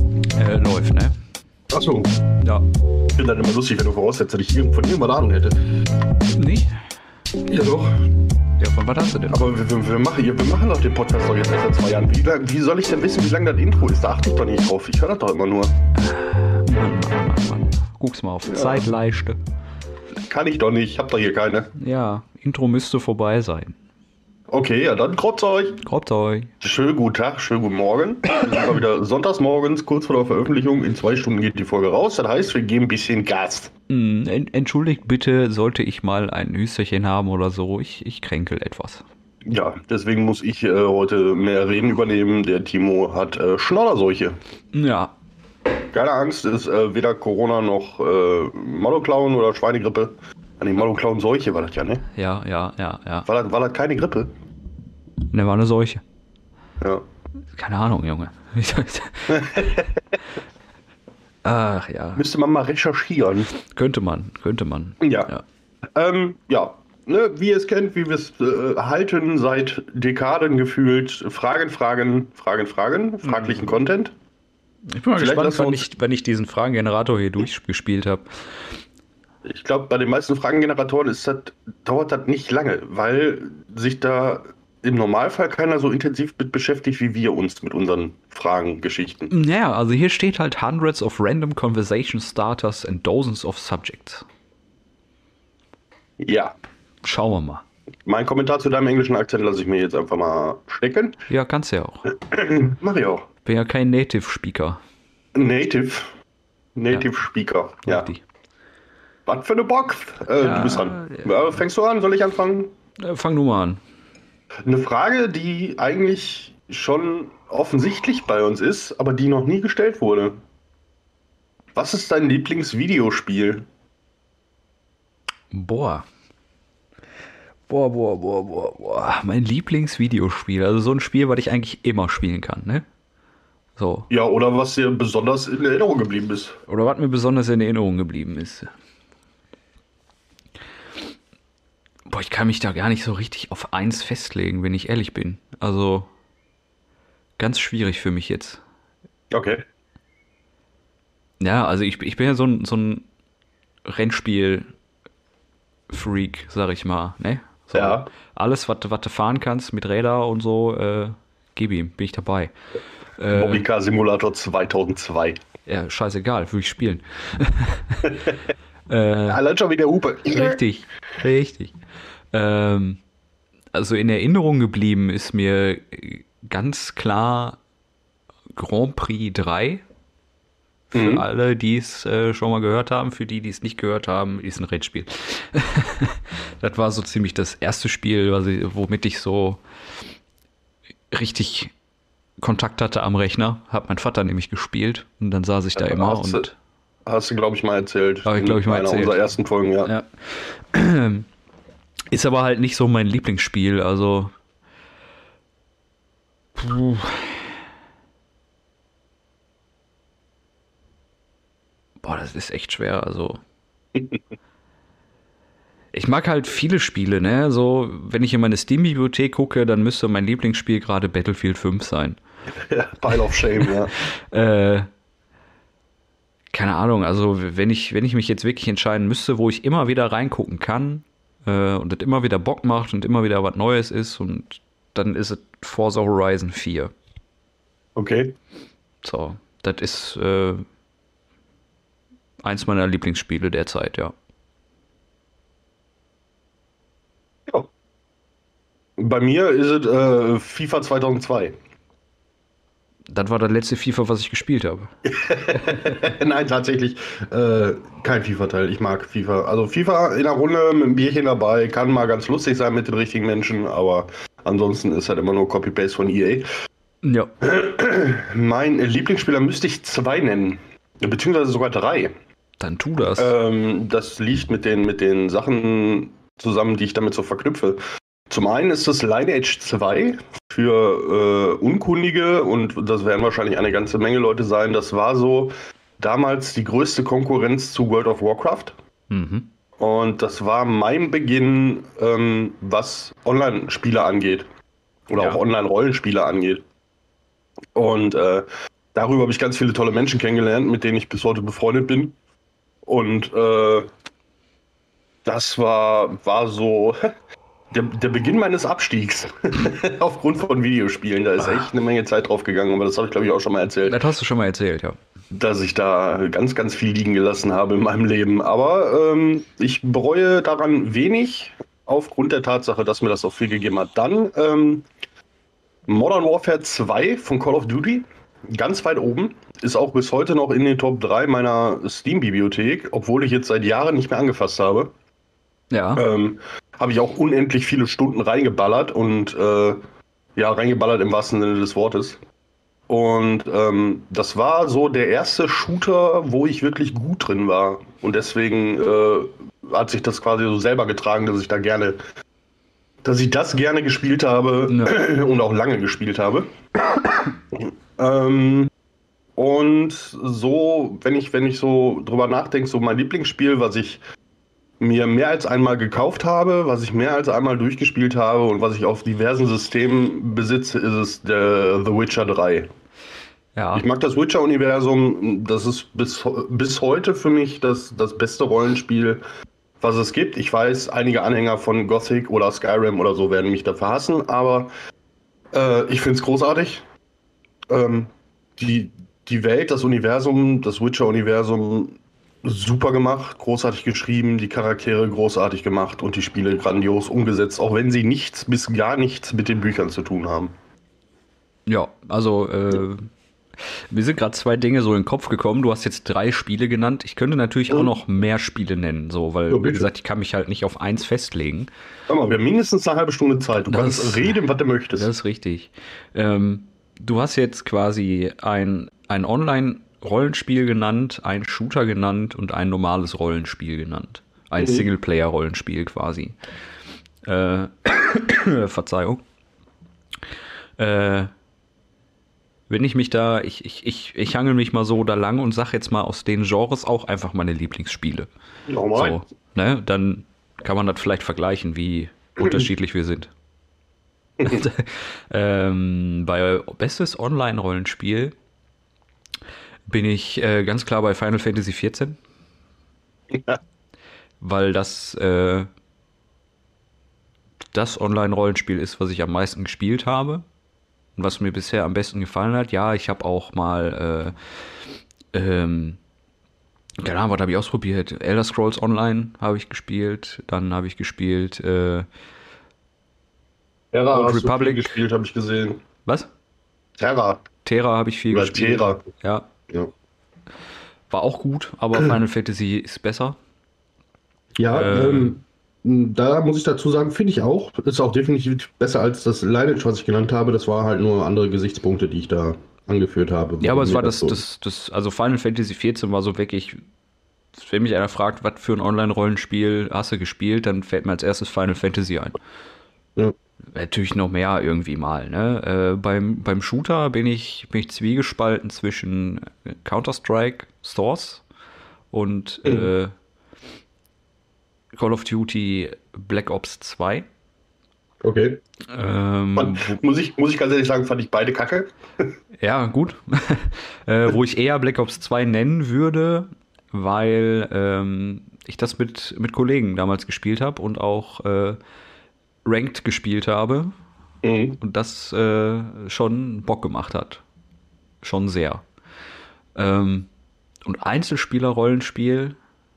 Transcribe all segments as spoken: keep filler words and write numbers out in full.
Äh, läuft, ne? Achso, Ja. ich finde das immer lustig, wenn du voraussetzt, dass ich irgend- von irgendwas Ahnung hätte. Nicht? Ja doch, Ja, von was hast du denn? aber wir, wir, wir, machen, wir machen doch den Podcast doch jetzt erst seit zwei Jahren. Wie, lang- wie soll ich denn wissen, wie lang das Intro ist? Da achte ich doch nicht drauf. Ich höre das doch immer nur. Mann, Mann, Mann, Mann. Guck's mal auf. Ja. Zeitleiste. Kann ich doch nicht, ich hab doch hier keine. Ja, Intro müsste vorbei sein. Okay, ja dann kropft euch. Grabt euch. Schönen guten Tag, schönen guten Morgen. Wir sind mal wieder sonntags morgens, kurz vor der Veröffentlichung. In zwei Stunden geht die Folge raus. Das heißt, wir geben ein bisschen Gas. Hm, en- entschuldigt bitte, sollte ich mal ein Hüsterchen haben oder so. Ich, ich kränkel etwas. Ja, deswegen muss ich äh, heute mehr Reden übernehmen. Der Timo hat äh, Schnodderseuche. Ja. Keine Angst, ist äh, weder Corona noch äh, Maloklauen oder Schweinegrippe. Ah, nee, Maloklauen-Seuche war das ja, ne? Ja, ja, ja, ja. War das, war das keine Grippe? Ne, war eine Seuche. Ja. Keine Ahnung, Junge. Ach ja. Müsste man mal recherchieren. Könnte man, könnte man. Ja. Ja. Ähm, ja. Ne, wie ihr es kennt, wie wir es äh, halten, seit Dekaden gefühlt. Fragen, Fragen, Fragen, Fragen, fraglichen Content. Ich bin mal Vielleicht gespannt, lassen wir wann uns- ich, wenn ich diesen Fragengenerator hier durchgespielt habe. Ich glaube, bei den meisten Fragengeneratoren ist das, dauert das nicht lange, weil sich da im Normalfall keiner so intensiv mit beschäftigt wie wir uns mit unseren Fragengeschichten. Ja, also hier steht halt hundreds of random conversation starters and dozens of subjects. Ja. Schauen wir mal. Mein Kommentar zu deinem englischen Akzent lasse ich mir jetzt einfach mal stecken. Ja, kannst ja auch. Mach ich auch. Bin ja kein Native-Speaker. Native. Native Ja. Speaker. Ja. Richtig. Was für eine Box? Äh, Ja, du bist dran. ja. Ja, fängst du an? Soll ich anfangen? Äh, fang du mal an. Eine Frage, die eigentlich schon offensichtlich bei uns ist, aber die noch nie gestellt wurde. Was ist dein Lieblingsvideospiel? Boah. Boah, boah, boah, boah, boah. Mein Lieblingsvideospiel. Also so ein Spiel, was ich eigentlich immer spielen kann, ne? So. Ja, oder was dir besonders in Erinnerung geblieben ist? Oder was mir besonders in Erinnerung geblieben ist. Boah, ich kann mich da gar nicht so richtig auf eins festlegen, wenn ich ehrlich bin. Also, ganz schwierig für mich jetzt. Okay. Ja, also ich, ich bin ja so ein, so ein Rennspiel-Freak, sag ich mal, ne? So, Ja. Alles, was du was du fahren kannst mit Räder und so, äh, gib ihm, bin ich dabei. Äh, Mobica Simulator zweitausendzwei. ja, scheißegal, würde ich spielen. äh, Allein schon wie der Hupe. Richtig, richtig. Ähm, also in Erinnerung geblieben ist mir ganz klar Grand Prix drei. Für Mhm. alle, die es äh, schon mal gehört haben, für die, die es nicht gehört haben, ist ein Rennspiel. Das war so ziemlich das erste Spiel, was ich, womit ich so richtig Kontakt hatte am Rechner. Hat mein Vater nämlich gespielt und dann saß ich da Ja, immer hast du- und Hast du, glaube ich, mal erzählt. Hab ich, glaub ich, mal in einer erzählt. unserer ersten Folgen, ja. ja. Ist aber halt nicht so mein Lieblingsspiel, also puh. Boah, das ist echt schwer, also ich mag halt viele Spiele, ne, so wenn ich in meine Steam-Bibliothek gucke, dann müsste mein Lieblingsspiel gerade Battlefield fünf sein. Ja, Pile of Shame, ja. Äh, keine Ahnung, also wenn ich, wenn ich mich jetzt wirklich entscheiden müsste, wo ich immer wieder reingucken kann äh, und das immer wieder Bock macht und immer wieder was Neues ist, und dann ist es Forza Horizon vier. Okay. So, das ist äh, eins meiner Lieblingsspiele derzeit, ja. Ja. Bei mir ist es äh, FIFA zweitausendzwei. Das war das letzte FIFA, was ich gespielt habe. Nein, tatsächlich äh, kein FIFA-Teil. Ich mag FIFA. Also FIFA in der Runde mit einem Bierchen dabei kann mal ganz lustig sein mit den richtigen Menschen, aber ansonsten ist halt immer nur Copy-Paste von E A. Ja. Mein Lieblingsspieler müsste ich zwei nennen, beziehungsweise sogar drei. Dann tu das. Ähm, das liegt mit den, mit den Sachen zusammen, die ich damit so verknüpfe. Zum einen ist das Lineage zwei für äh, Unkundige, und das werden wahrscheinlich eine ganze Menge Leute sein. Das war so damals die größte Konkurrenz zu World of Warcraft. Mhm. Und das war mein Beginn, ähm, was Online-Spiele angeht. Oder Ja. auch Online-Rollenspiele angeht. Und äh, darüber habe ich ganz viele tolle Menschen kennengelernt, mit denen ich bis heute befreundet bin. Und äh, das war, war so der, der Beginn meines Abstiegs aufgrund von Videospielen. Da ist echt eine Menge Zeit drauf gegangen, aber das habe ich, glaube ich, auch schon mal erzählt. Das hast du schon mal erzählt, ja. Dass ich da ganz, ganz viel liegen gelassen habe in meinem Leben. Aber ähm, ich bereue daran wenig, aufgrund der Tatsache, dass mir das auch viel gegeben hat. Dann ähm, Modern Warfare zwei von Call of Duty, ganz weit oben, ist auch bis heute noch in den Top drei meiner Steam-Bibliothek, obwohl ich jetzt seit Jahren nicht mehr angefasst habe. Ja. Ähm, habe ich auch unendlich viele Stunden reingeballert und äh, ja, reingeballert im wahrsten Sinne des Wortes. Und ähm, das war so der erste Shooter, wo ich wirklich gut drin war. Und deswegen äh, hat sich das quasi so selber getragen, dass ich da gerne, dass ich das gerne gespielt habe Ja. und auch lange gespielt habe. ähm, und so, wenn ich, wenn ich so drüber nachdenke, so mein Lieblingsspiel, was ich mir mehr als einmal gekauft habe, was ich mehr als einmal durchgespielt habe und was ich auf diversen Systemen besitze, ist es der The Witcher drei. Ja. Ich mag das Witcher-Universum. Das ist bis, bis heute für mich das, das beste Rollenspiel, was es gibt. Ich weiß, einige Anhänger von Gothic oder Skyrim oder so werden mich dafür hassen, aber äh, ich finde es großartig. Ähm, die, die Welt, das Universum, das Witcher-Universum, super gemacht, großartig geschrieben, die Charaktere großartig gemacht und die Spiele grandios umgesetzt, auch wenn sie nichts bis gar nichts mit den Büchern zu tun haben. Ja, also äh, mir sind gerade zwei Dinge so in den Kopf gekommen. Du hast jetzt drei Spiele genannt. Ich könnte natürlich auch noch mehr Spiele nennen, so, weil, Ja, wie gesagt, ich kann mich halt nicht auf eins festlegen. Hör mal, wir haben mindestens eine halbe Stunde Zeit. Du Das kannst ist- reden, was du möchtest. Das ist richtig. Ähm, du hast jetzt quasi ein, ein Online-Rollenspiel genannt, ein Shooter genannt und ein normales Rollenspiel genannt. Ein Mhm. Singleplayer-Rollenspiel quasi. Äh, Verzeihung. Äh, wenn ich mich da, ich, ich, ich, ich hangel mich mal so da lang und sag jetzt mal aus den Genres auch einfach meine Lieblingsspiele. Normal. So, ne? Dann kann man das vielleicht vergleichen, wie unterschiedlich wir sind. ähm, bei bestes Online-Rollenspiel bin ich äh, ganz klar bei Final Fantasy vierzehn, Ja. weil das äh, das Online-Rollenspiel ist, was ich am meisten gespielt habe und was mir bisher am besten gefallen hat. Ja, ich habe auch mal äh, ähm, keine Ahnung, was habe ich ausprobiert? Elder Scrolls Online habe ich gespielt, dann habe ich gespielt äh, Terra Old hast du viel Republic. gespielt, habe ich gesehen. was? Terra. Terra habe ich viel Oder gespielt. Terra. Ja, Ja, war auch gut, aber Final Fantasy ist besser. ja Äh. ähm, da muss ich dazu sagen, finde ich auch. Ist auch definitiv besser als das Lineage, was ich genannt habe. Das war halt nur andere Gesichtspunkte, die ich da angeführt habe. Ja, aber es Mir war das, so- das, das, also Final Fantasy vierzehn war so wirklich, wenn mich einer fragt, was für ein Online-Rollenspiel hast du gespielt, dann fällt mir als erstes Final Fantasy ein. Ja. Natürlich noch mehr irgendwie mal, ne? Äh, beim, beim Shooter bin ich, bin ich zwiegespalten zwischen Counter-Strike, Source und äh, Call of Duty Black Ops zwei. Okay. Ähm, Fand, muss, ich, muss ich ganz ehrlich sagen, fand ich beide kacke. Ja, gut. äh, wo ich eher Black Ops zwei nennen würde, weil ähm, ich das mit, mit Kollegen damals gespielt habe und auch äh, Ranked gespielt habe Mhm. und das äh, schon Bock gemacht hat. Schon sehr. Ähm, und Einzelspieler-Rollenspiel.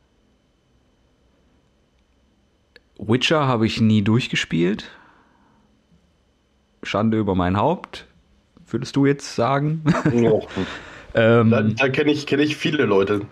Witcher habe ich nie durchgespielt. Schande über mein Haupt, würdest du jetzt sagen? Ja. ähm, Da, da kenne ich, kenn ich viele Leute.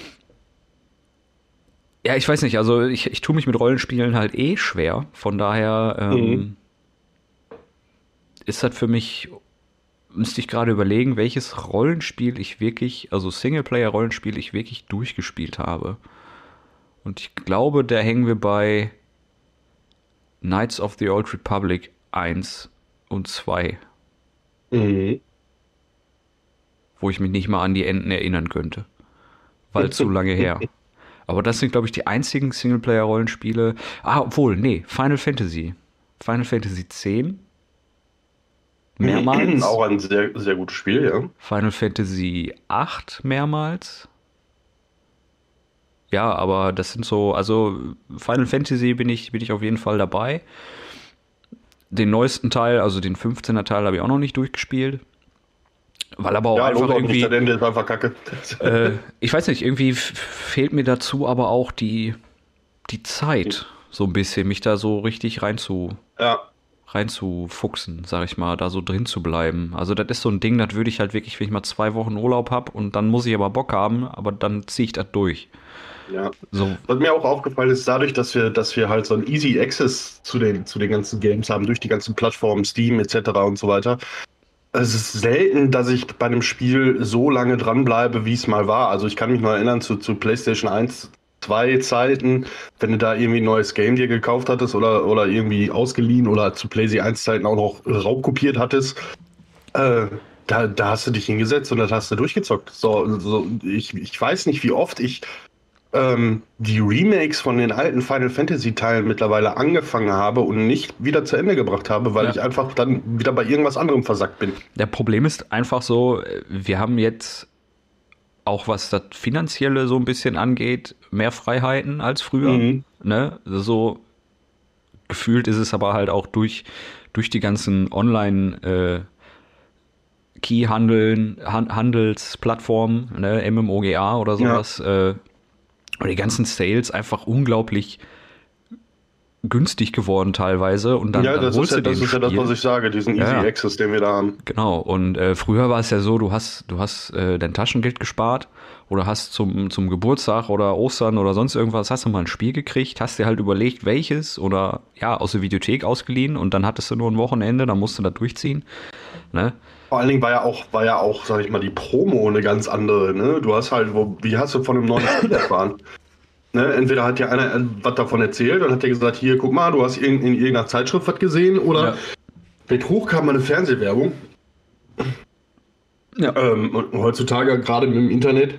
Ja, ich weiß nicht, also ich, ich tue mich mit Rollenspielen halt eh schwer. Von daher ähm, Mhm. ist das für mich, müsste ich gerade überlegen, welches Rollenspiel ich wirklich, also Singleplayer-Rollenspiel ich wirklich durchgespielt habe. Und ich glaube, da hängen wir bei Knights of the Old Republic eins und zwei, Mhm. wo ich mich nicht mal an die Enden erinnern könnte. Weil zu lange her. Aber das sind, glaube ich, die einzigen Singleplayer-Rollenspiele. Ah, obwohl, nee, Final Fantasy. Final Fantasy X. mehrmals. Auch ein sehr, sehr gutes Spiel, ja. Final Fantasy acht mehrmals. Ja, aber das sind so, also Final Fantasy bin ich, bin ich auf jeden Fall dabei. Den neuesten Teil, also den fünfzehner Teil, habe ich auch noch nicht durchgespielt. Weil aber auch Ja, einfach lohnt auch irgendwie, nicht, das Ende ist einfach kacke. äh, ich weiß nicht, irgendwie f- fehlt mir dazu aber auch die, die Zeit, so ein bisschen, mich da so richtig rein zu, Ja, reinzufuchsen, sag ich mal, da so drin zu bleiben. Also das ist so ein Ding, das würde ich halt wirklich, wenn ich mal zwei Wochen Urlaub habe und dann muss ich aber Bock haben, aber dann ziehe ich das durch. ja. So, Was mir auch aufgefallen ist, dadurch, dass wir, dass wir halt so einen Easy Access zu den, zu den ganzen Games haben, durch die ganzen Plattformen, Steam et cetera und so weiter. Es ist selten, dass ich bei einem Spiel so lange dranbleibe, wie es mal war. Also ich kann mich noch erinnern zu, zu PlayStation eins, zwei Zeiten, wenn du da irgendwie ein neues Game dir gekauft hattest oder, oder irgendwie ausgeliehen oder zu PlayStation eins Zeiten auch noch raubkopiert hattest. Äh, da, da hast du dich hingesetzt und das hast du durchgezockt. So, so, ich, ich weiß nicht, wie oft ich ähm, die Remakes von den alten Final Fantasy Teilen mittlerweile angefangen habe und nicht wieder zu Ende gebracht habe, weil Ja. ich einfach dann wieder bei irgendwas anderem versackt bin. der Problem ist einfach so, wir haben jetzt auch was das Finanzielle so ein bisschen angeht, mehr Freiheiten als früher. Mhm. Ne? So gefühlt ist es aber halt auch durch, durch die ganzen Online- äh, Key-Handeln, Han Handelsplattformen, ne, MMOGA oder sowas, ja. äh, und die ganzen Sales einfach unglaublich günstig geworden teilweise. Und dann, ja, dann das ist holst ja, du das den ist ja das, Spiel. was ich sage, diesen Ja, Easy ja. Access, den wir da haben. Genau, und äh, früher war es ja so, du hast, du hast äh, dein Taschengeld gespart oder hast zum, zum Geburtstag oder Ostern oder sonst irgendwas, hast du mal ein Spiel gekriegt, hast dir halt überlegt, welches oder ja, aus der Videothek ausgeliehen und dann hattest du nur ein Wochenende, dann musst du das durchziehen. Ne? Vor allen Dingen war ja auch, war ja auch, sag ich mal, die Promo eine ganz andere, ne? Du hast halt, wo, wie hast du von einem neuen Spiel erfahren? Ne? Entweder hat ja einer äh, was davon erzählt und hat dir gesagt, hier, guck mal, du hast in, in irgendeiner Zeitschrift was gesehen oder Ja. mit hoch kam mal eine Fernsehwerbung. Ja. Ähm, und heutzutage gerade mit dem Internet,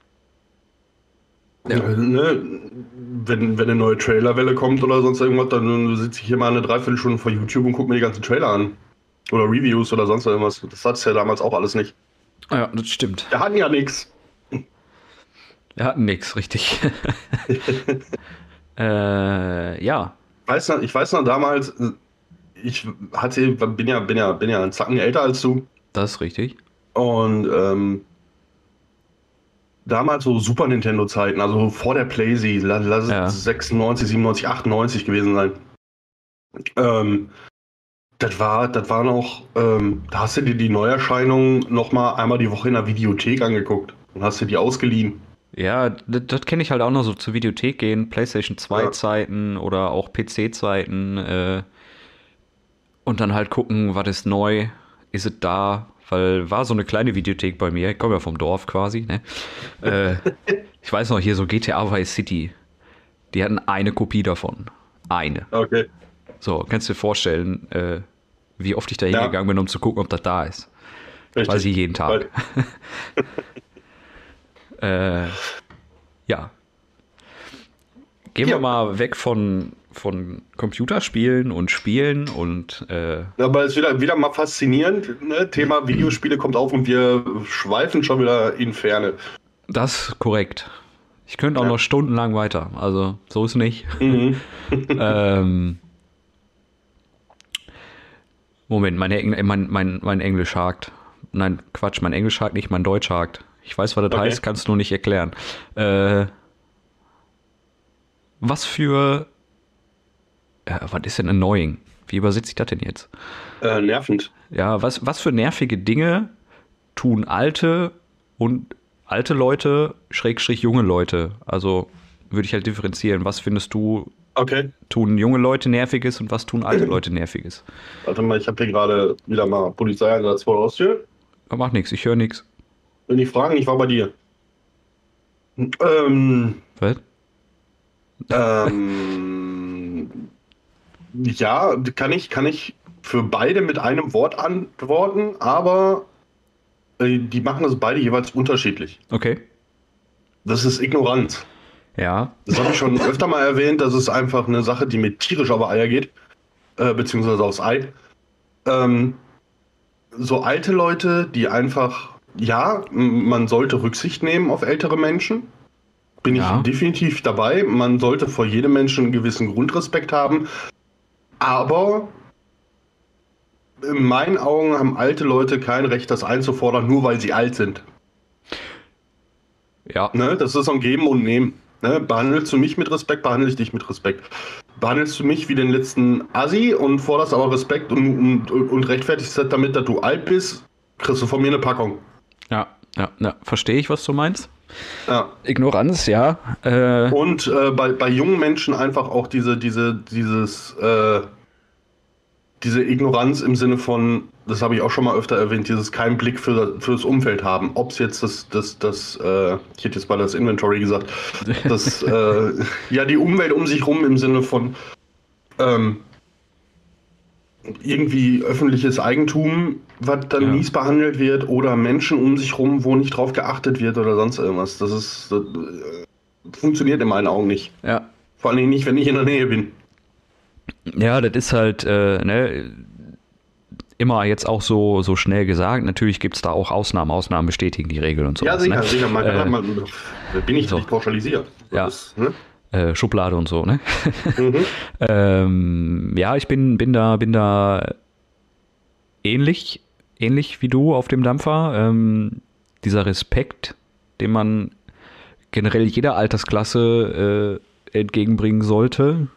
Ja. äh, ne? wenn, wenn eine neue Trailerwelle kommt oder sonst irgendwas, dann sitze ich hier mal eine Dreiviertelstunde vor YouTube und gucke mir die ganzen Trailer an. Oder Reviews oder sonst irgendwas. Das hat es ja damals auch alles nicht. Ja, das stimmt. Wir hatten ja nichts. Wir hatten nix, richtig. äh, ja. Weiß noch, ich weiß noch damals, ich hatte, bin ja, bin ja, bin ja einen Zacken älter als du. Das ist richtig. Und ähm, damals so Super Nintendo-Zeiten, also vor der PlayZ, la- lass es Ja. sechsundneunzig, siebenundneunzig, achtundneunzig gewesen sein. Ähm, das war, das war noch, ähm, da hast du dir die Neuerscheinungen noch mal einmal die Woche in der Videothek angeguckt und hast dir die ausgeliehen. Ja, das, das kenne ich halt auch noch so zur Videothek gehen, PlayStation zwei Ja. Zeiten oder auch P C Zeiten äh, und dann halt gucken, was ist neu, ist es da, weil war so eine kleine Videothek bei mir, ich komme ja vom Dorf quasi, ne? äh, ich weiß noch, hier so G T A Vice City, die hatten eine Kopie davon, eine. Okay. So, kannst du dir vorstellen, äh, wie oft ich da Ja. hingegangen bin, um zu gucken, ob das da ist. Richtig. Quasi jeden Tag. äh, ja. Gehen Ja. wir mal weg von, von Computerspielen und Spielen und äh, Aber es ist wieder, wieder mal faszinierend. Ne? Thema Videospiele kommt auf und wir schweifen schon wieder in Ferne. das ist korrekt. Ich könnte auch Ja. noch stundenlang weiter, also so ist nicht. Mhm. ähm, Moment, mein, Engl mein, mein, mein Englisch hakt. Nein, Quatsch, mein Englisch hakt nicht, mein Deutsch hakt. Ich weiß, was das Okay. heißt, kannst du nur nicht erklären. Äh, was für... Ja, was ist denn annoying? Wie übersetze ich das denn jetzt? Äh, nervend. Ja, was, was für nervige Dinge tun alte und alte Leute, Schrägstrich junge Leute? Also würde ich halt differenzieren. Was findest du, Okay. tun junge Leute Nerviges und was tun alte Leute Nerviges? Warte mal, ich habe hier gerade wieder mal Polizeieinsatz vor der Haustür. Aber macht nichts, ich höre nichts. Wenn die fragen, ich war bei dir. Ähm, Was? ähm, ja, kann ich, kann ich für beide mit einem Wort antworten, aber äh, die machen das beide jeweils unterschiedlich. Okay. Das ist Ignoranz. Ja. Das habe ich schon öfter mal erwähnt. Das ist einfach eine Sache, die mir tierisch auf Eier geht. Äh, beziehungsweise aufs Ei. Ähm, so alte Leute, die einfach, ja, m- man sollte Rücksicht nehmen auf ältere Menschen. Bin Ja. ich definitiv dabei. Man sollte vor jedem Menschen einen gewissen Grundrespekt haben. Aber in meinen Augen haben alte Leute kein Recht, das einzufordern, nur weil sie alt sind. Ja, Ne? Das ist so ein Geben und Nehmen. Ne? Behandelst du mich mit Respekt, behandle ich dich mit Respekt. Behandelst du mich wie den letzten Assi und forderst aber Respekt und, und, und rechtfertigst das damit, dass du alt bist, kriegst du von mir eine Packung. ja, ja, ja. Verstehe ich, was du meinst. Ja. Ignoranz, ja. Äh, Und äh, bei, bei jungen Menschen einfach auch diese, diese, dieses, äh, diese Ignoranz im Sinne von, das habe ich auch schon mal öfter erwähnt, dieses keinen Blick für, für das Umfeld haben. Ob es jetzt das, das, das äh, ich hätte jetzt mal das Inventory gesagt, das, äh, ja, die Umwelt um sich rum im Sinne von ähm, irgendwie öffentliches Eigentum, was dann Ja. mies behandelt wird, oder Menschen um sich rum, wo nicht drauf geachtet wird oder sonst irgendwas. Das ist, das, äh, funktioniert in meinen Augen nicht. ja. Vor allem nicht, wenn ich in der Nähe bin. Ja, das ist halt, äh, ne, immer jetzt auch so, so schnell gesagt. Natürlich gibt es da auch Ausnahmen. Ausnahmen bestätigen die Regel und so. Ja, sicher, ne? sicher. Man kann Äh, halt mal, bin ich so. nicht pauschalisiert. Ja. Das, ne? Äh, Schublade und so, ne? Mhm. ähm, ja, ich bin, bin da, bin da ähnlich, ähnlich wie du auf dem Dampfer. Ähm, dieser Respekt, den man generell jeder Altersklasse äh, entgegenbringen sollte.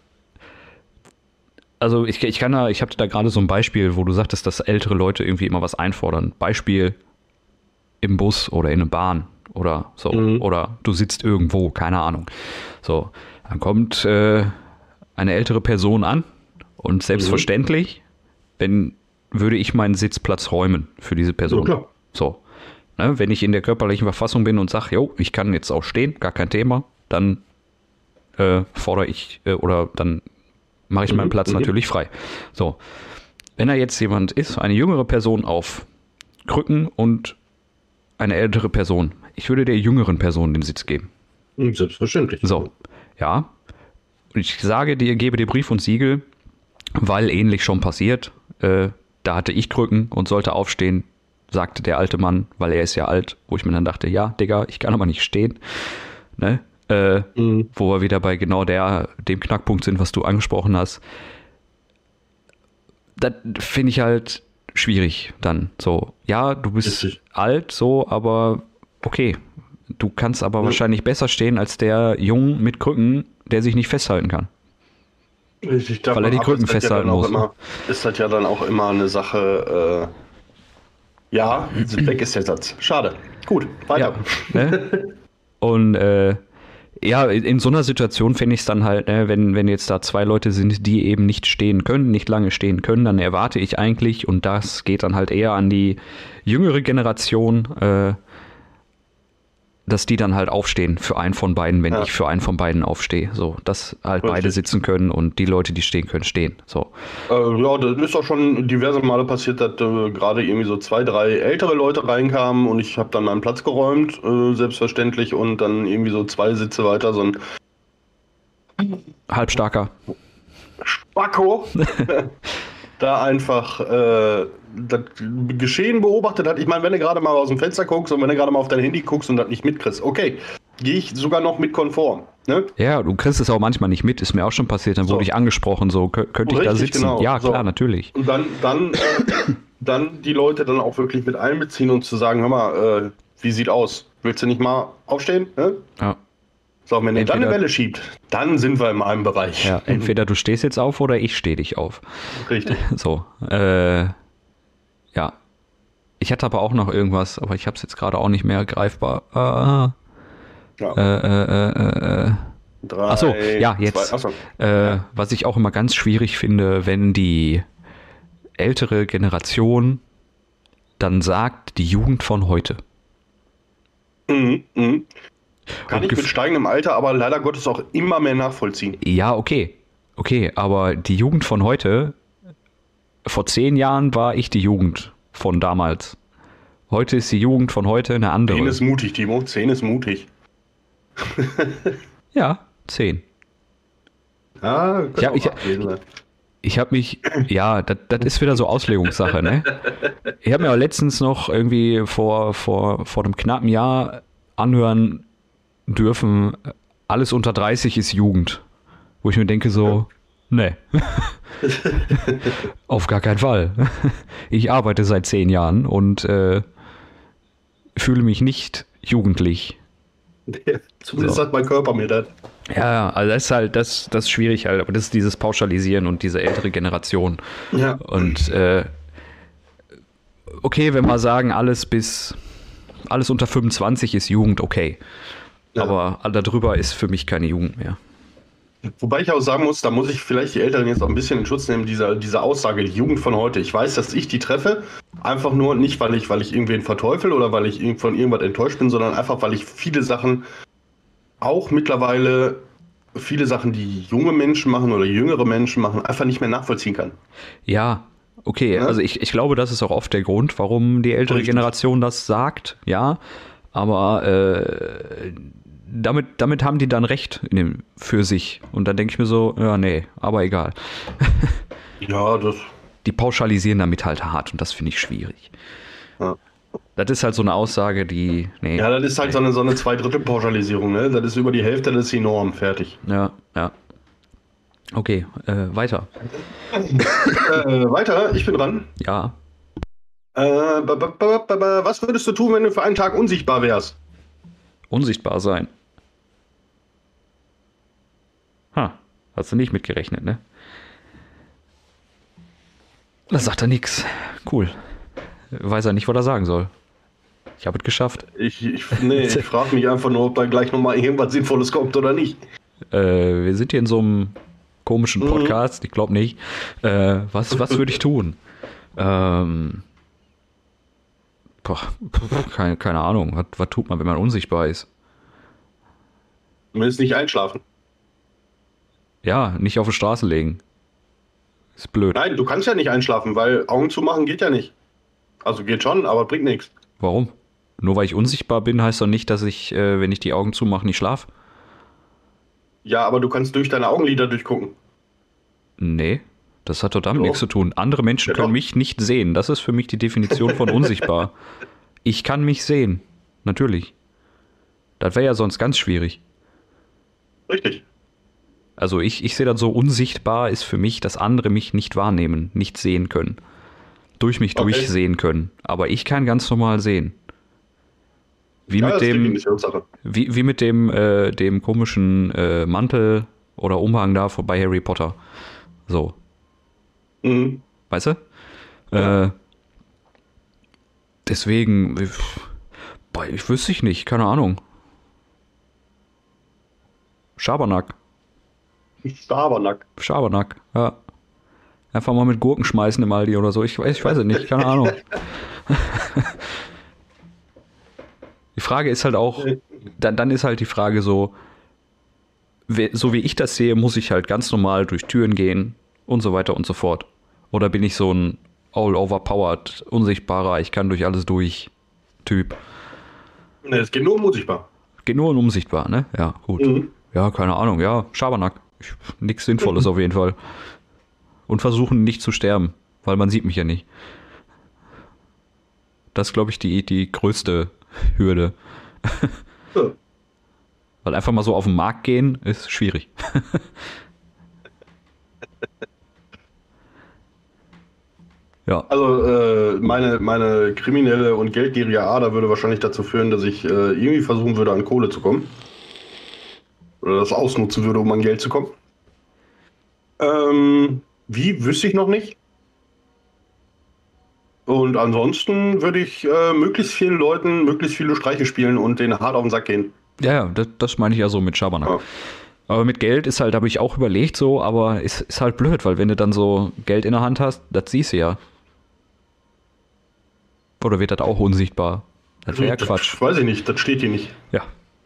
Also ich, ich kann da, ich hatte da gerade so ein Beispiel, wo du sagtest, dass ältere Leute irgendwie immer was einfordern. Beispiel im Bus oder in der Bahn oder so. Mhm. Oder du sitzt irgendwo, keine Ahnung. So, dann kommt äh, eine ältere Person an und selbstverständlich, wenn würde ich meinen Sitzplatz räumen für diese Person. Ja, klar. So, ne, wenn ich in der körperlichen Verfassung bin und sage, jo, ich kann jetzt auch stehen, gar kein Thema, dann äh, fordere ich äh, oder dann mache ich meinen Mhm, Platz mhm. natürlich frei. So, wenn da jetzt jemand ist, eine jüngere Person auf Krücken und eine ältere Person, ich würde der jüngeren Person den Sitz geben. Mhm, selbstverständlich. So, ja. Und ich sage dir, gebe dir Brief und Siegel, weil ähnlich schon passiert. Äh, da hatte ich Krücken und sollte aufstehen, sagte der alte Mann, weil er ist ja alt, wo ich mir dann dachte, ja, Digga, ich kann aber nicht stehen. Ne? Äh, Mhm. wo wir wieder bei genau der, dem Knackpunkt sind, was du angesprochen hast. Das finde ich halt schwierig dann so. Ja, du bist Richtig. alt, so, aber okay. Du kannst aber Ja. wahrscheinlich besser stehen als der Jung mit Krücken, der sich nicht festhalten kann. Richtig, Weil er die davon ab Krücken ist das ja festhalten dann auch muss, Immer, ist das ja dann auch immer eine Sache, äh, ja, weg ist der Satz. Schade. Gut, weiter. Ja, ne? Und äh, ja, in so einer Situation finde ich es dann halt, ne, wenn, wenn jetzt da zwei Leute sind, die eben nicht stehen können, nicht lange stehen können, dann erwarte ich eigentlich, und das geht dann halt eher an die jüngere Generation, äh, dass die dann halt aufstehen für einen von beiden, wenn Ja. ich für einen von beiden aufstehe. So, dass halt Richtig. beide sitzen können und die Leute, die stehen können, stehen. So. Äh, ja, das ist auch schon diverse Male passiert, dass äh, gerade irgendwie so zwei, drei ältere Leute reinkamen und ich habe dann meinen Platz geräumt, äh, selbstverständlich, und dann irgendwie so zwei Sitze weiter so ein Halbstarker. Spacko da einfach äh, das Geschehen beobachtet hat. Ich meine, wenn du gerade mal aus dem Fenster guckst und wenn du gerade mal auf dein Handy guckst und das nicht mitkriegst, okay, gehe ich sogar noch mit konform. Ne? Ja, du kriegst es auch manchmal nicht mit, ist mir auch schon passiert, dann So. wurde ich angesprochen, so, kö- könnte ich da Richtig, sitzen? genau. Ja, So. klar, natürlich. Und dann, dann, äh, dann die Leute dann auch wirklich mit einbeziehen und zu sagen, hör mal, äh, wie sieht aus? Willst du nicht mal aufstehen? Ne? Ja. So, wenn ihr dann eine Entweder- Welle schiebt, dann sind wir in einem Bereich. Ja, entweder du stehst jetzt auf oder ich stehe dich auf. Richtig. So, äh, ja. Ich hatte aber auch noch irgendwas, aber ich habe es jetzt gerade auch nicht mehr greifbar. Ah, Ja. äh, äh, äh, äh. Drei, Ach so, ja, jetzt. Zwei, achso. Äh, was ich auch immer ganz schwierig finde, wenn die ältere Generation dann sagt, die Jugend von heute. Mhm, mhm. Kann Und ich mit gef- steigendem Alter aber leider Gottes auch immer mehr nachvollziehen. Ja, okay. Okay, aber die Jugend von heute, vor zehn Jahren war ich die Jugend von damals. Heute ist die Jugend von heute eine andere. Zehn ist mutig, Timo. Zehn ist mutig. Ja, zehn. Ja, könnte Ja, auch ich- acht gewesen sein. Ich habe mich, ja, das ist wieder so Auslegungssache, ne? Ich habe mir aber letztens noch irgendwie vor, vor, vor einem knappen Jahr anhören dürfen, alles unter dreißig ist Jugend. Wo ich mir denke so, ne, auf gar keinen Fall. Ich arbeite seit zehn Jahren und äh, fühle mich nicht jugendlich. Zumindest So. sagt mein Körper mir das. Ja, also das ist halt, das, das ist schwierig halt, aber das ist dieses Pauschalisieren und diese ältere Generation. Ja. Und äh, okay, wenn wir sagen, alles bis, alles unter fünfundzwanzig ist Jugend, okay. Ja. Aber darüber ist für mich keine Jugend mehr. Wobei ich auch sagen muss, da muss ich vielleicht die Älteren jetzt auch ein bisschen in Schutz nehmen, diese, diese Aussage, die Jugend von heute. Ich weiß, dass ich die treffe, einfach nur nicht, weil ich, weil ich irgendwen verteufel oder weil ich von irgendwas enttäuscht bin, sondern einfach, weil ich viele Sachen, auch mittlerweile viele Sachen, die junge Menschen machen oder jüngere Menschen machen, einfach nicht mehr nachvollziehen kann. Ja, okay, Ja? also ich, ich glaube, das ist auch oft der Grund, warum die ältere Richtig. Generation das sagt, ja, aber äh, damit, damit haben die dann recht in dem, für sich. Und dann denke ich mir so, ja, nee, aber egal. Ja, das. Die pauschalisieren damit halt hart und das finde ich schwierig. Ja. Das ist halt so eine Aussage, die, nee. Ja, das ist halt so eine, so eine Zweidrittel-Pauschalisierung, ne? Das ist über die Hälfte, das ist die Norm, fertig. Ja, ja. Okay, äh, weiter. äh, weiter, ich bin dran. Ja, Äh, ba, ba, ba, ba, ba, was würdest du tun, wenn du für einen Tag unsichtbar wärst? unsichtbar sein. Ha, hast du nicht mitgerechnet, ne? Da sagt er nix. Cool. Weiß er nicht, was er sagen soll. Ich habe es geschafft. Ich, ich, nee, ich frage mich einfach nur, ob da gleich nochmal irgendwas Sinnvolles kommt oder nicht. Äh, wir sind hier in so einem komischen Podcast, ich glaube nicht. Äh, was was würde ich tun? Ähm, boah, keine, keine Ahnung. Was, was tut man, wenn man unsichtbar ist? Zumindest nicht einschlafen. Ja, nicht auf die Straße legen. Ist blöd. Nein, du kannst ja nicht einschlafen, weil Augen zumachen geht ja nicht. Also geht schon, aber bringt nichts. Warum? Nur weil ich unsichtbar bin, heißt doch nicht, dass ich, äh, wenn ich die Augen zumache, nicht schlafe. Ja, aber du kannst durch deine Augenlider durchgucken. Nee, das hat doch damit Doch. nichts zu tun. Andere Menschen Ja, können doch. mich nicht sehen. Das ist für mich die Definition von unsichtbar. Ich kann mich sehen. Natürlich. Das wäre ja sonst ganz schwierig. Richtig. Also ich, ich sehe dann so, unsichtbar ist für mich, dass andere mich nicht wahrnehmen, nicht sehen können. Durch mich Okay. durchsehen können. Aber ich kann ganz normal sehen. Wie Ja, mit das ist die dem, Definitionssache. wie, wie mit dem, äh, dem komischen äh, Mantel oder Umhang da bei Harry Potter. So. Mhm. Weißt du? Ja. Äh, deswegen, ich, boah, ich wüsste ich nicht, keine Ahnung. Schabernack, Schabernack. Schabernack, ja. Einfach mal mit Gurken schmeißen im Aldi oder so, ich weiß, ich weiß es nicht, keine Ahnung. Die Frage ist halt auch, dann, dann ist halt die Frage so, we- so wie ich das sehe, muss ich halt ganz normal durch Türen gehen und so weiter und so fort. Oder bin ich so ein all overpowered, unsichtbarer, ich kann durch alles durch Typ. Ne, es geht nur um unsichtbar. Geht nur um unsichtbar, ne? Ja, gut. Mhm. Ja, keine Ahnung, ja, Schabernack. Ich, nix Sinnvolles auf jeden Fall. Und versuchen nicht zu sterben, weil man sieht mich ja nicht. Das ist, glaube ich, die, die größte Hürde. Ja. Weil einfach mal so auf den Markt gehen, ist schwierig. Ja, Also äh, meine, meine kriminelle und geldgierige Ader würde wahrscheinlich dazu führen, dass ich äh, irgendwie versuchen würde, an Kohle zu kommen. Oder das ausnutzen würde, um an Geld zu kommen. Ähm, wie, wüsste ich noch nicht. Und ansonsten würde ich äh, möglichst vielen Leuten möglichst viele Streiche spielen und denen hart auf den Sack gehen. ja, ja das, das meine ich ja so mit Schabernack. Ja. Aber mit Geld ist halt, habe ich auch überlegt so, aber ist, ist halt blöd, weil wenn du dann so Geld in der Hand hast, das siehst du ja. Oder wird das auch unsichtbar? Das wäre ja Quatsch. Das weiß ich nicht, das steht hier nicht. Ja.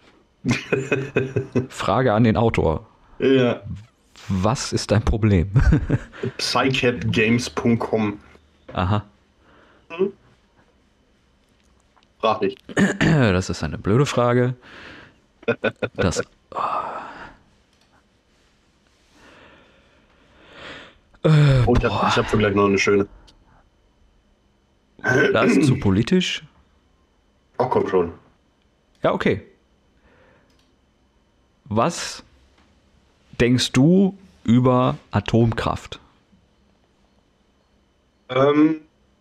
Frage an den Autor. Ja. Was ist dein Problem? psycatgames punkt com. Aha. Frag nicht. Das ist eine blöde Frage. Das. Äh, Oh, ich habe hab für gleich noch eine schöne. Das ist zu politisch. Ach komm schon. Ja, okay. Was denkst du über Atomkraft? Ähm,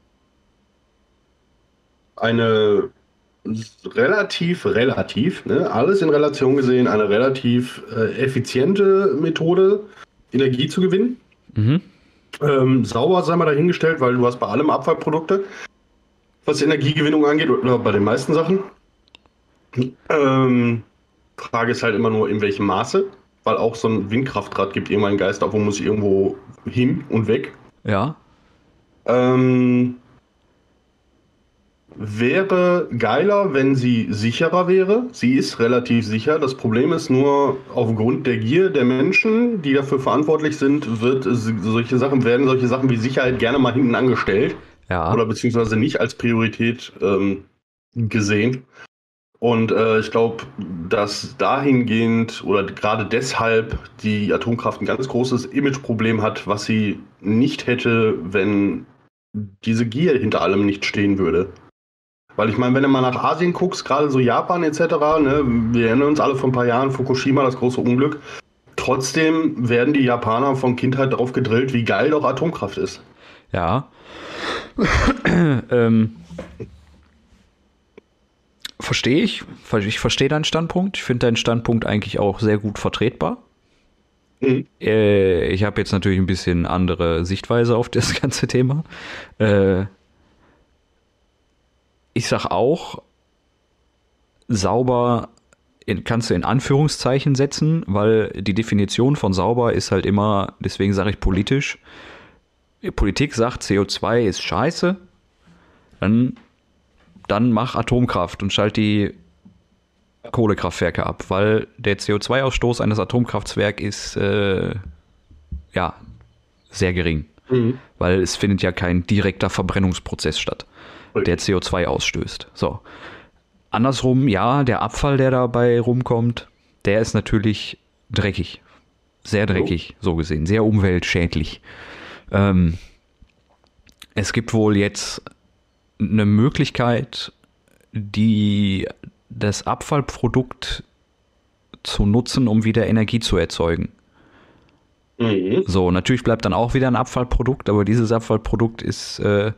eine relativ, relativ, ne, alles in Relation gesehen, eine relativ äh, effiziente Methode, Energie zu gewinnen. Mhm. Ähm, sauber sei mal dahingestellt, weil du hast bei allem Abfallprodukte, was Energiegewinnung angeht, oder bei den meisten Sachen. Ähm, Frage ist halt immer nur, in welchem Maße, weil auch so ein Windkraftrad gibt irgendwann einen Geist auf und muss irgendwo hin und weg. Ja. Ähm, Wäre geiler, wenn sie sicherer wäre. Sie ist relativ sicher. Das Problem ist nur, aufgrund der Gier der Menschen, die dafür verantwortlich sind, wird es- solche Sachen, werden solche Sachen wie Sicherheit gerne mal hinten angestellt Ja. oder beziehungsweise nicht als Priorität ähm, gesehen. Und äh, ich glaube, dass dahingehend oder gerade deshalb die Atomkraft ein ganz großes Imageproblem hat, was sie nicht hätte, wenn diese Gier hinter allem nicht stehen würde. Weil ich meine, wenn du mal nach Asien guckst, gerade so Japan et cetera, ne, wir erinnern uns alle vor ein paar Jahren, Fukushima, das große Unglück. Trotzdem werden die Japaner von Kindheit darauf gedrillt, wie geil doch Atomkraft ist. Ja. ähm, verstehe ich. Ich verstehe deinen Standpunkt. Ich finde deinen Standpunkt eigentlich auch sehr gut vertretbar. Mhm. Äh, ich habe jetzt natürlich ein bisschen andere Sichtweise auf das ganze Thema. Äh, ich sag auch, sauber in, kannst du in Anführungszeichen setzen, weil die Definition von sauber ist halt immer, deswegen sage ich politisch. Die Politik sagt, C O zwei ist scheiße, dann, dann mach Atomkraft und schalt die Kohlekraftwerke ab, weil der C O zwei Ausstoß eines Atomkraftwerks ist äh, ja sehr gering, Mhm. weil es findet ja kein direkter Verbrennungsprozess statt, der C O zwei ausstößt. So. Andersrum, ja, der Abfall, der dabei rumkommt, der ist natürlich dreckig. Sehr dreckig, so gesehen. Sehr umweltschädlich. Ähm, es gibt wohl jetzt eine Möglichkeit, die, das Abfallprodukt zu nutzen, um wieder Energie zu erzeugen. Mhm. So, natürlich bleibt dann auch wieder ein Abfallprodukt, aber dieses Abfallprodukt ist äh,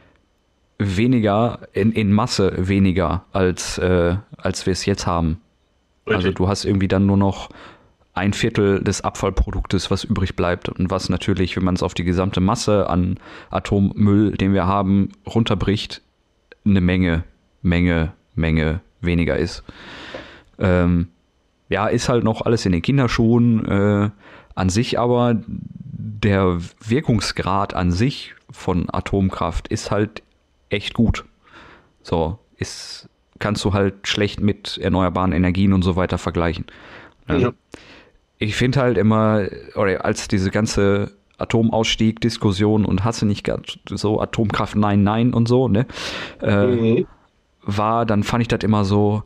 weniger, in, in Masse weniger, als, äh, als wir es jetzt haben. Richtig. Also du hast irgendwie dann nur noch ein Viertel des Abfallproduktes, was übrig bleibt und was natürlich, wenn man es auf die gesamte Masse an Atommüll, den wir haben, runterbricht, eine Menge, Menge, Menge weniger ist. Ähm, ja, ist halt noch alles in den Kinderschuhen. Äh, an sich aber, der Wirkungsgrad an sich von Atomkraft ist halt echt gut. So, ist, kannst du halt schlecht mit erneuerbaren Energien und so weiter vergleichen. Ähm, Ja. Ich finde halt immer, oder als diese ganze Atomausstieg-Diskussion und hasse nicht grad so Atomkraft, nein, nein und so, ne, äh, Mhm. war, dann fand ich das immer so,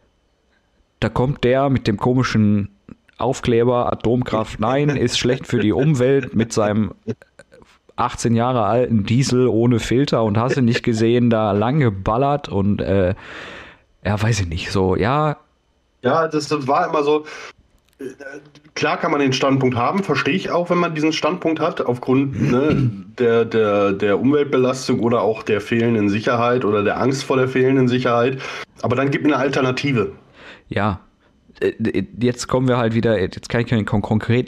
da kommt der mit dem komischen Aufkleber, Atomkraft, nein, ist schlecht für die Umwelt mit seinem achtzehn Jahre alten Diesel ohne Filter und hast du nicht gesehen, da lang geballert und äh, ja, weiß ich nicht, so, ja, Ja, das, das war immer so. äh, Klar kann man den Standpunkt haben, verstehe ich auch, wenn man diesen Standpunkt hat, aufgrund ne, der, der, der Umweltbelastung oder auch der fehlenden Sicherheit oder der Angst vor der fehlenden Sicherheit. Aber dann gib mir eine Alternative. ja, äh, jetzt kommen wir halt wieder, jetzt kann ich kein kon- konkret,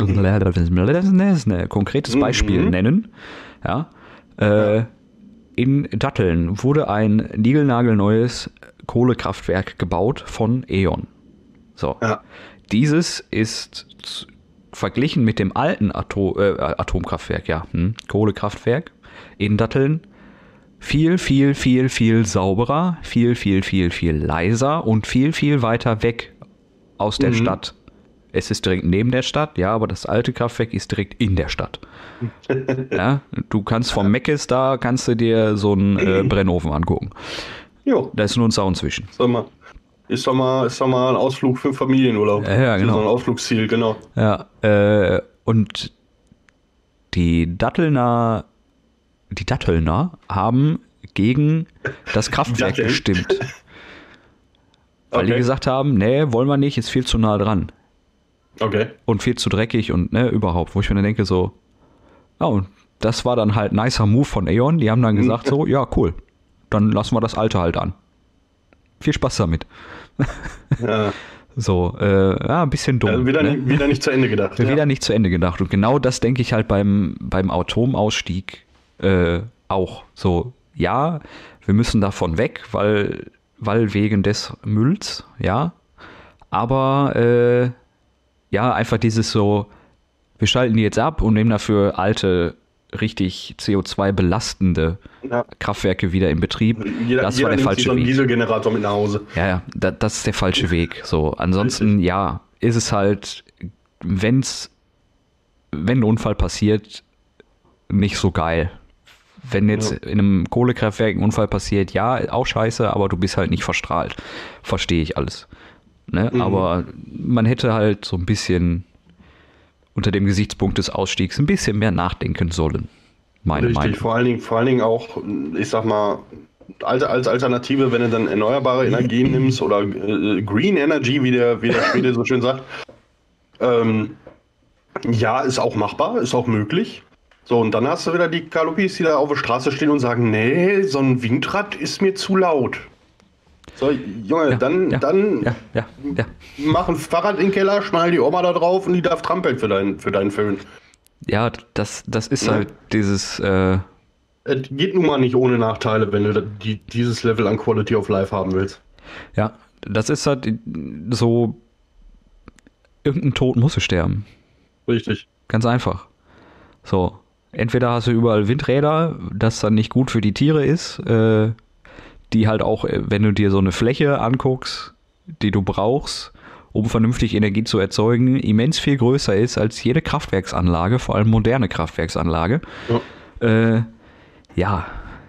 ein konkretes Beispiel Mhm. nennen. Ja. Äh, in Datteln wurde ein niegelnagelneues Kohlekraftwerk gebaut von E.ON. So. Ja. Dieses ist z- verglichen mit dem alten Atom, äh, Atomkraftwerk, ja, hm, Kohlekraftwerk in Datteln viel, viel, viel, viel sauberer, viel, viel, viel, viel leiser und viel, viel weiter weg aus der Mhm. Stadt. Es ist direkt neben der Stadt, ja, aber das alte Kraftwerk ist direkt in der Stadt. Ja, du kannst vom Meckes da, kannst du dir so einen äh, Brennofen angucken. Jo, Da ist nur ein Zaun zwischen. sag mal. Ist doch mal, ist doch mal ein Ausflug für Familienurlaub. Ja, ja, Für genau. so ein Ausflugsziel, genau. Ja, äh, und die Dattelner, die Dattelner haben gegen das Kraftwerk Datteln? gestimmt. Weil Okay. die gesagt haben, nee, wollen wir nicht, ist viel zu nah dran. Okay. Und viel zu dreckig und ne, überhaupt. Wo ich mir dann denke so, ja, und das war dann halt nicer Move von E.ON. Die haben dann gesagt so, ja, cool, dann lassen wir das Alte halt an. Viel Spaß damit. Ja. So, äh, ja, ein bisschen dumm. Also wieder, ne? nicht, wieder nicht zu Ende gedacht. Wieder Ja. nicht zu Ende gedacht. Und genau das denke ich halt beim, beim Atomausstieg äh, auch. So, ja, wir müssen davon weg, weil, weil wegen des Mülls, ja. Aber äh, ja, einfach dieses so, wir schalten die jetzt ab und nehmen dafür alte, richtig C O zwei belastende Ja. Kraftwerke wieder in Betrieb. Jeder, das jeder war der nimmt sich falsche so einen Weg. Dieselgenerator mit nach Hause. Ja, ja, da, das ist der falsche Weg. So, ansonsten, ja, ist es halt, wenn's, wenn ein Unfall passiert, nicht so geil. Wenn jetzt Ja. in einem Kohlekraftwerk ein Unfall passiert, ja, auch scheiße, aber du bist halt nicht verstrahlt. Verstehe ich alles. Ne? Mhm. Aber man hätte halt so ein bisschen unter dem Gesichtspunkt des Ausstiegs ein bisschen mehr nachdenken sollen. Meine Richtig, Meinung. vor allen Dingen, vor allen Dingen auch, ich sag mal, als, als Alternative, wenn du dann erneuerbare Energien nimmst oder äh, Green Energy, wie der, wie der Schwede so schön sagt, ähm, ja, ist auch machbar, ist auch möglich. So, und dann hast du wieder die Galupis, die da auf der Straße stehen und sagen, nee, so ein Windrad ist mir zu laut. So, Junge, Ja, dann, ja, dann Ja, ja, ja. mach ein Fahrrad in den Keller, schnall die Oma da drauf und die darf trampeln für, dein, für deinen Föhn. Ja, das, das ist Ja. halt dieses, äh, Es geht nun mal nicht ohne Nachteile, wenn du da- die, dieses Level an Quality of Life haben willst. ja, das ist halt so, irgendein Tod muss sterben. Richtig. Ganz einfach. So, entweder hast du überall Windräder, das dann nicht gut für die Tiere ist, äh, die halt auch, äh, wenn du dir so eine Fläche anguckst, die du brauchst, um vernünftig Energie zu erzeugen, immens viel größer ist als jede Kraftwerksanlage, vor allem moderne Kraftwerksanlage. Ja. Äh, ja,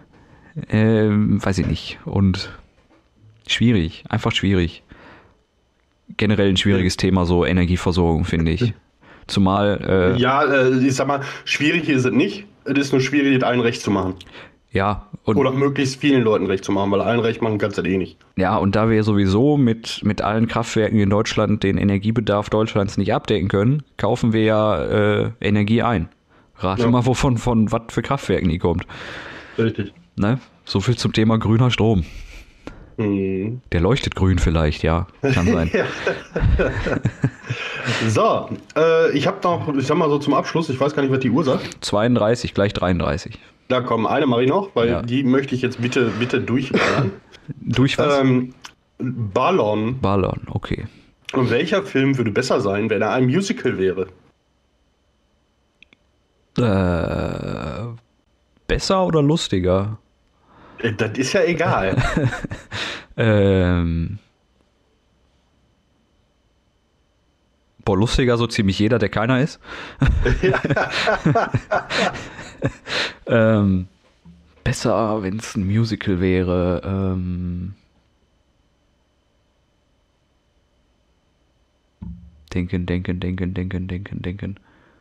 ähm, weiß ich nicht. Und schwierig, einfach schwierig. Generell ein schwieriges Thema, so Energieversorgung, finde ich. Zumal, äh, Ja, äh, ich sag mal, schwierig ist es nicht. Es ist nur schwierig, es allen recht zu machen. ja, und, Oder möglichst vielen Leuten recht zu machen, weil allen recht machen kannst du das eh nicht. ja, und da wir sowieso mit, mit allen Kraftwerken in Deutschland den Energiebedarf Deutschlands nicht abdecken können, kaufen wir ja äh, Energie ein. Rate Ja. mal, wovon von was für Kraftwerken die kommt. Richtig. Ne? So viel zum Thema grüner Strom. Hm. Der leuchtet grün vielleicht, ja. Kann sein. So, äh, ich habe noch, ich sag mal so zum Abschluss, ich weiß gar nicht, was die Uhr sagt. zweiunddreißig gleich dreiunddreißig. Da kommen eine mache ich noch, weil Ja. die möchte ich jetzt bitte, bitte durchballern. Durch was? ähm, Ballon. Ballon, okay. Und welcher Film würde besser sein, wenn er ein Musical wäre? Äh, besser oder lustiger? Äh, Das ist ja egal. Ähm. Boah, lustiger so ziemlich jeder, der keiner ist. ähm, besser, wenn es ein Musical wäre. Ähm, denken, denken, denken, denken, denken, denken.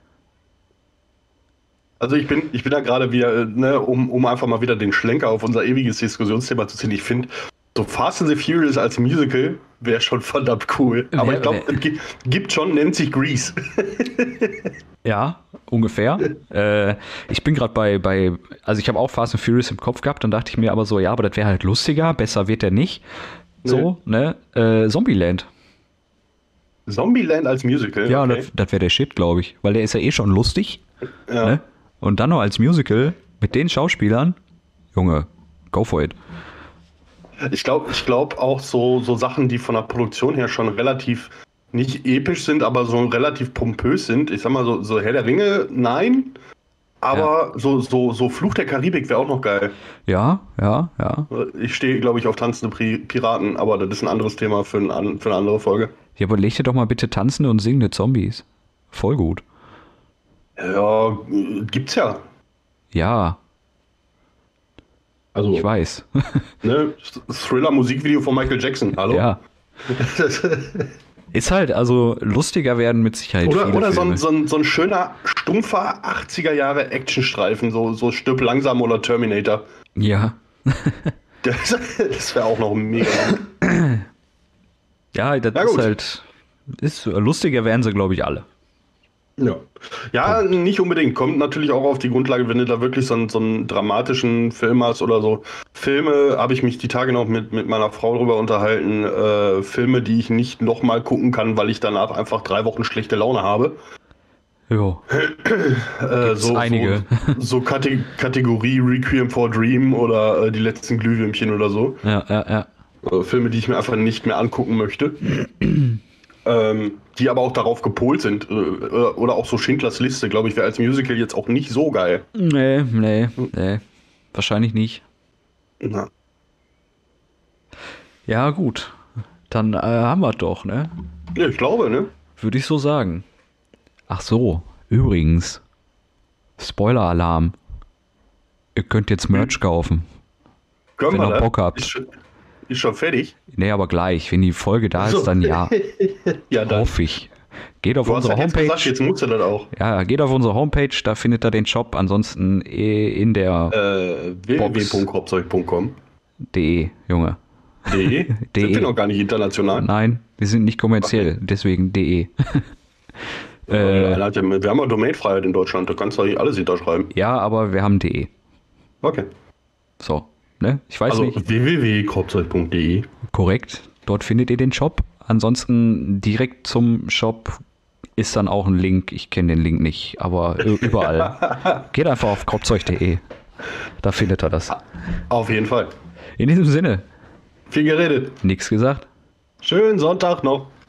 Also ich bin, ich bin da gerade wieder, äh, ne, um, um einfach mal wieder den Schlenker auf unser ewiges Diskussionsthema zu ziehen. Ich finde, so Fast and the Furious als Musical wäre schon verdammt cool. Aber Wär- ich glaube, wär- es gibt, gibt schon, nennt sich Grease. Ja, ungefähr. äh, ich bin gerade bei, bei, also ich habe auch Fast and Furious im Kopf gehabt, dann dachte ich mir aber so, ja, aber das wäre halt lustiger, besser wird der nicht. So, ne? Äh, Zombieland. Zombieland als Musical. Ja, okay. das, das wäre der Shit, glaube ich. Weil der ist ja eh schon lustig. ja. Ne? Und dann noch als Musical mit den Schauspielern. Junge, go for it. Ich glaube ich glaub auch so, so Sachen, die von der Produktion her schon relativ nicht episch sind, aber so relativ pompös sind. Ich sag mal so, so Herr der Ringe, nein. Aber so, so, so Fluch der Karibik wäre auch noch geil. Ja, ja, ja. Ich stehe, glaube ich, auf tanzende Pri- Piraten, aber das ist ein anderes Thema für, ein, an- für eine andere Folge. Ja, aber leg dir doch mal bitte tanzende und singende Zombies. Voll gut. Ja, äh, gibt's ja. Ja, Also, ich weiß. ne, Thriller-Musikvideo von Michael Jackson, hallo? Ja. Ist halt, also lustiger werden mit Sicherheit Oder, viele oder so, Filme. ein, so, ein, so ein schöner, stumpfer achtziger Jahre Actionstreifen, so, so Stirb langsam oder Terminator. Ja. Das, das wäre auch noch mega. Ja, das Na ist gut. halt, ist, lustiger werden sie, glaube ich, alle. Ja, ja, nicht unbedingt. Kommt natürlich auch auf die Grundlage, wenn du da wirklich so einen, so einen dramatischen Film hast oder so. Filme, habe ich mich die Tage noch mit, mit meiner Frau drüber unterhalten. Äh, Filme, die ich nicht nochmal gucken kann, weil ich danach einfach drei Wochen schlechte Laune habe. Jo. Äh, so, einige. So, so Kate Kategorie Requiem for a Dream oder äh, die letzten Glühwürmchen oder so. Ja, ja, ja. Äh, Filme, die ich mir einfach nicht mehr angucken möchte. ähm, die aber auch darauf gepolt sind. Äh, oder auch so Schindlers Liste, glaube ich, wäre als Musical jetzt auch nicht so geil. Nee, nee, nee. Wahrscheinlich nicht. Na. Ja, gut. Dann äh, haben wir doch, ne? Ja, ich glaube, ne? Würde ich so sagen. Ach so, übrigens. Spoiler-Alarm. Ihr könnt jetzt Merch kaufen. Können Wenn wir ihr das? Bock habt. Ist, schon- ist schon fertig. Nee, aber gleich. Wenn die Folge da ist, dann ja. Ja, dann. Hoffe ich. Geht auf Du hast unsere halt jetzt Homepage. gesagt, jetzt musst du das auch. Ja, geht auf unsere Homepage, da findet ihr den Shop. Ansonsten eh in der Äh, w w w punkt kropzeug punkt com. de, Junge. De? De. Sind wir noch gar nicht international? Nein, wir sind nicht kommerziell, deswegen de. Äh, Äh, Einer hat ja- wir haben ja Domainfreiheit in Deutschland, du kannst doch nicht alles hinterschreiben. ja, aber wir haben de. Okay. So, ne? Ich weiß Also nicht. w w w punkt kropzeug punkt de. Korrekt. Dort findet ihr den Shop. Ansonsten direkt zum Shop ist dann auch ein Link. Ich kenne den Link nicht, aber ü- überall. Geht einfach auf kropzeug punkt de. Da findet ihr das. Auf jeden Fall. In diesem Sinne, Viel geredet. nichts gesagt. Schönen Sonntag noch.